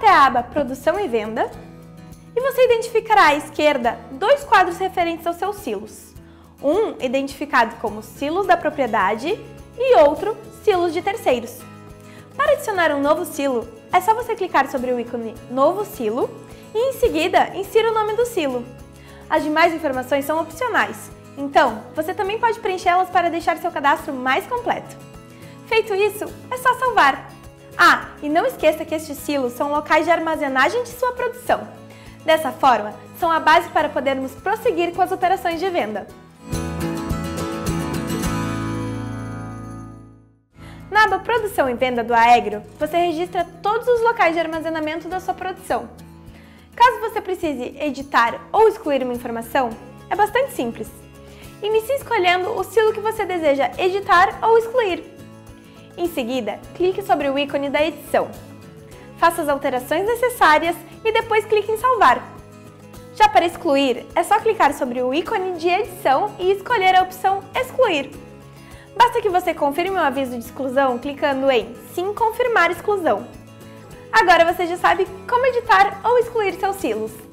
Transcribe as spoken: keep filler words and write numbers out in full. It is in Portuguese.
a aba Produção e Venda e você identificará à esquerda dois quadros referentes aos seus silos. Um identificado como silos da propriedade e outro silos de terceiros. Para adicionar um novo silo, é só você clicar sobre o ícone Novo Silo e em seguida insira o nome do silo. As demais informações são opcionais, então você também pode preenchê-las para deixar seu cadastro mais completo. Feito isso, é só salvar. Ah, e não esqueça que estes silos são locais de armazenagem de sua produção. Dessa forma, são a base para podermos prosseguir com as operações de venda. Na aba Produção e Venda do Aegro, você registra todos os locais de armazenamento da sua produção. Caso você precise editar ou excluir uma informação, é bastante simples. Inicie escolhendo o silo que você deseja editar ou excluir. Em seguida, clique sobre o ícone da edição. Faça as alterações necessárias e depois clique em salvar. Já para excluir, é só clicar sobre o ícone de edição e escolher a opção excluir. Basta que você confirme o aviso de exclusão clicando em Sim, confirmar exclusão. Agora você já sabe como editar ou excluir seus silos.